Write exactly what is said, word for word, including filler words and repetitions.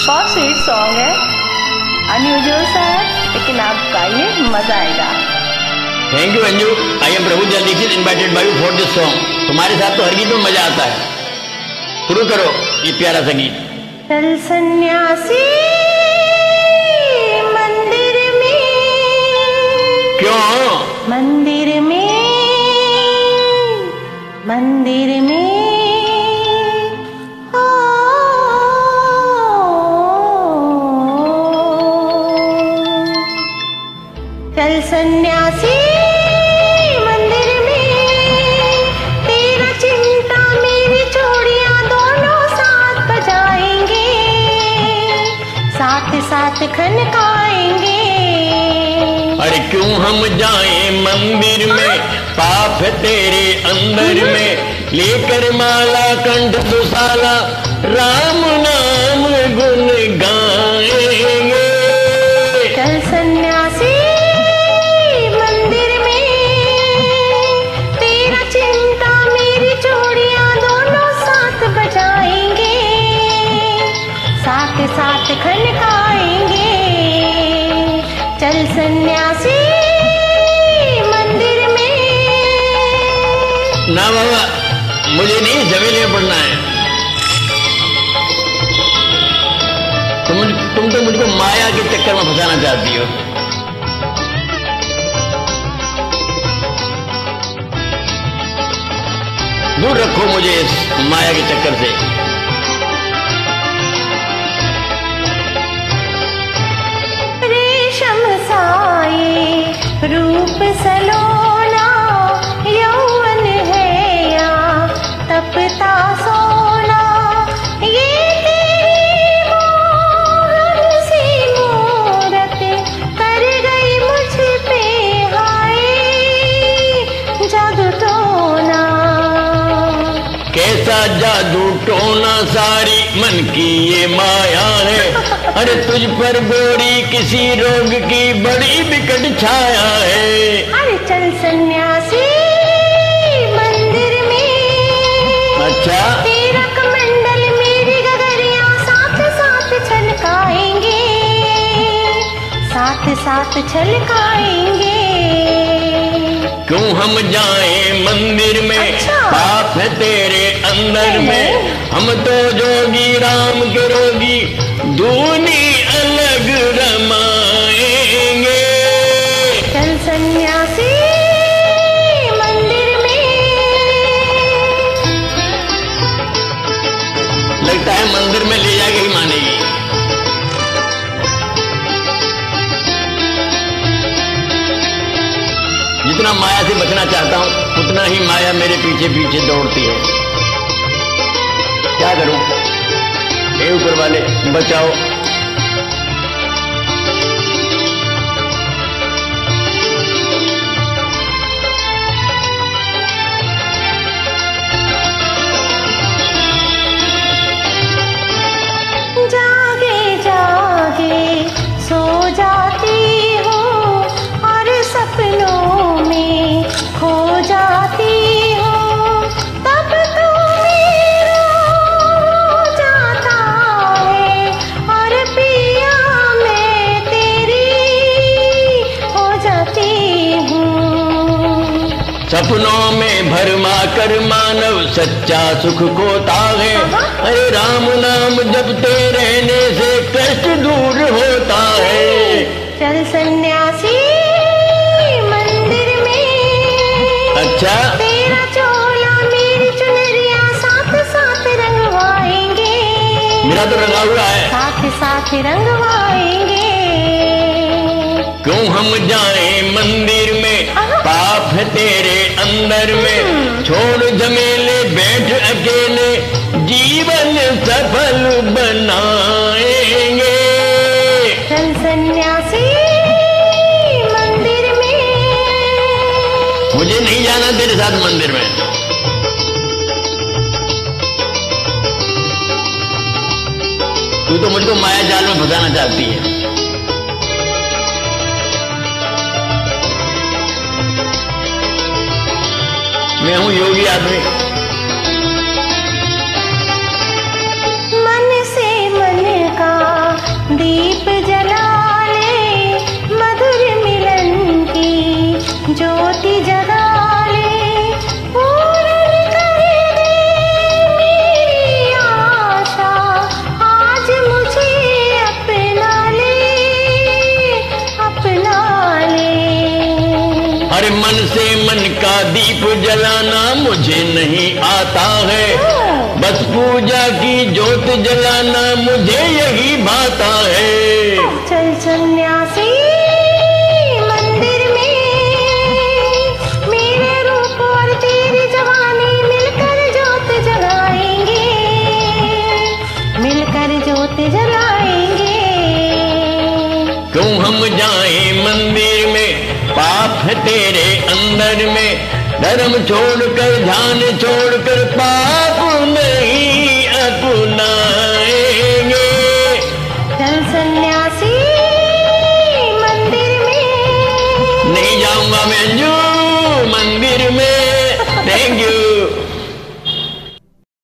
बहुत sweet song है, unusual सा है, लेकिन आप गाइए, मजा आएगा। Thank you Anju. I am Prabhudayal Dikshit invited by you for this song. तुम्हारे साथ तो हर गीत में मजा आता है। शुरू करो ये प्यारा सा गीत। चल सन्यासी मंदिर में, क्यों मंदिर में, मंदिर में हो, चल सन्यासी मंदिर में, तेरा चिंता मेरी चूड़ियां दोनों साथ बजाएंगे, साथ साथ खनकाएंगे। अरे क्यों हम जाएं मंदिर में, पाप है तेरे अंदर में, लेकर माला कंठ दुसाला, राम नाम गुण गाएंगे। चल सन्यासी मंदिर में, तेरा चिंता मेरी चूड़ियां दोनों साथ बजाएंगे, साथ साथ खनकाएंगे। चल सन्यासी मंदिर में। ना बाबा, मुझे नहीं जमीन में पढ़ना है। तुम तुम तो मुझको माया के चक्कर में फंसाना चाहती हो। दूर रखो मुझे इस माया के चक्कर से। रेशम साए रूप सलोना, यौवन है या तपता सोना, ये तेरी मोहन सी मूरत कर गई मुझ पे हाय जादू टोना। कैसा जादू टोना, सारी मन की ये माया है। अरे तुझ पर गोरी किसी रोग की बड़ी विकट छाया है। अरे चल सन्यासी मंदिर में, अच्छा तेरा कमंडल मेरी गगरिया साथ साथ छलकाएंगे, साथ साथ छलकाएंगे। क्यों हम जाएं मंदिर में, अच्छा। पाप है तेरे अंदर में, हम तो जोगी राम के रोगी, दूनी अलग रमाएंगे। चल सन्यासी मंदिर में। लगता है मंदिर में ले जाके ही मानेगी। जितना माया से बचना चाहता हूं, उतना ही माया मेरे पीछे पीछे दौड़ती है। क्या करूं? हे ऊपर वाले बचाओ। जागे जागे सो जाती हूँ और सपनों में खो जाती हूँ, तब तो मेरा हो जाता है और पिया मैं तेरी हो जाती हूँ। सपनों में भरमा कर मानव सच्चा सुख खोता है। अरे राम नाम जपते रहने से कष्ट दूर होता है। चल सन्यासी मंदिर में। अच्छा, तेरा चोला मेरी चुनरिया साथ साथ रंगवाएंगे। मेरा तो रंगा हुआ है। साथ साथ रंगवाएंगे। क्यों हम जाएं मंदिर में, पाप है तेरे अंदर में। छोड़ झमेले बैठ अकेले, जीवन सफल बनाएंगे। चल सन्यासी मंदिर में। मुझे नहीं जाना तेरे साथ मंदिर में। तू तो मुझको माया जाल में फंसाना चाहती है। मैं हूं योगी आदमी। मन से मन का दीप जलाना मुझे नहीं आता है, बस पूजा की ज्योत जलाना मुझे यही भाता है। चल सन्यासी मंदिर में, मेरे रूप और तेरी जवानी मिलकर ज्योत जलाएंगे, मिलकर ज्योत जलाएंगे। क्यों हम जाए मंदिर में, पाप है तेरे अंदर में, धर्म छोड़कर ध्यान छोड़कर पाप नहीं अपनाएंगे। चल सन्यासी मंदिर में, नहीं जाऊंगा मैं अंजू मंदिर में। Thank you.